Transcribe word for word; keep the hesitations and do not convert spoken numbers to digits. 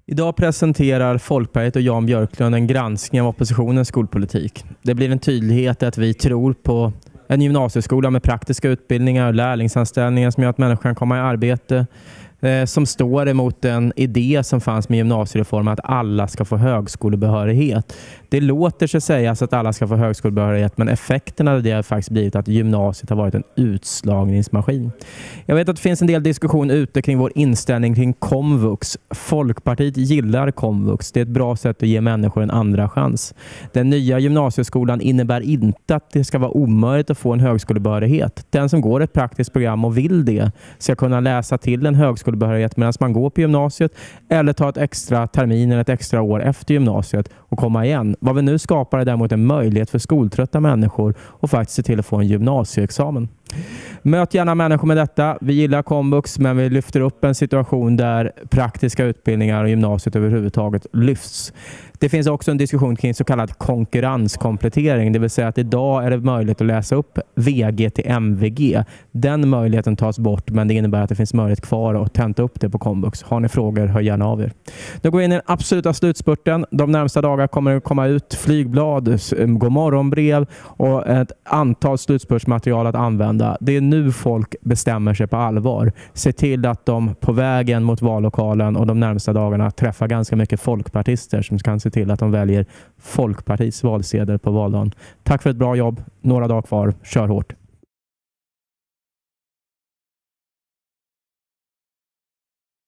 Idag presenterar Folkpartiet och Jan Björklund en granskning av oppositionens skolpolitik. Det blir en tydlighet att vi tror på en gymnasieskola med praktiska utbildningar och lärlingsanställningar som gör att människor kan komma i arbete, eh, som står emot en idé som fanns med gymnasiereformen att alla ska få högskolebehörighet. Det låter sig sägas att alla ska få högskolebehörighet, men effekterna av det har faktiskt blivit att gymnasiet har varit en utslagningsmaskin. Jag vet att det finns en del diskussion ute kring vår inställning kring komvux. Folkpartiet gillar komvux. Det är ett bra sätt att ge människor en andra chans. Den nya gymnasieskolan innebär inte att det ska vara omöjligt att få en högskolebehörighet. Den som går ett praktiskt program och vill det ska kunna läsa till en högskolebehörighet medan man går på gymnasiet eller ta ett extra termin eller ett extra år efter gymnasiet och komma igen. Vad vi nu skapar är däremot en möjlighet för skoltrötta människor och faktiskt se till att få en gymnasieexamen. Möt gärna människor med detta. Vi gillar komvux, men vi lyfter upp en situation där praktiska utbildningar och gymnasiet överhuvudtaget lyfts. Det finns också en diskussion kring så kallad konkurrenskomplettering, det vill säga att idag är det möjligt att läsa upp V G till M V G. Den möjligheten tas bort, men det innebär att det finns möjlighet kvar att tenta upp det på komvux. Har ni frågor, hör gärna av er. Nu går vi in i den absoluta slutspurten. De närmsta dagarna kommer det komma ut flygblad, godmorgonbrev och ett antal slutspurtsmaterial att använda. Det är nu folk bestämmer sig på allvar. Se till att de på vägen mot vallokalen och de närmsta dagarna träffar ganska mycket folkpartister som kan se till att de väljer Folkpartiets valsedel på valdagen. Tack för ett bra jobb. Några dagar kvar. Kör hårt.